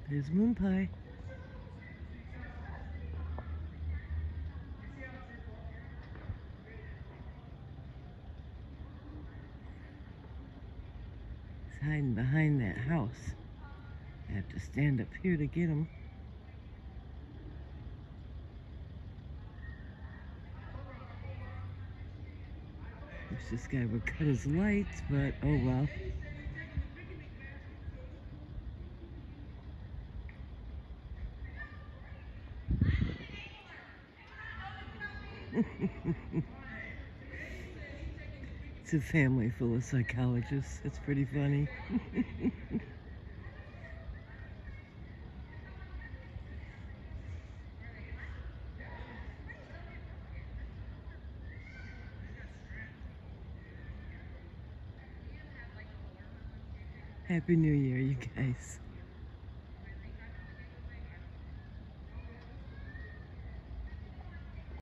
There's Moon Pie. He's hiding behind that house. I have to stand up here to get him. Wish this guy would cut his lights, but oh well. It's a family full of psychologists. It's pretty funny. Happy New Year, you guys.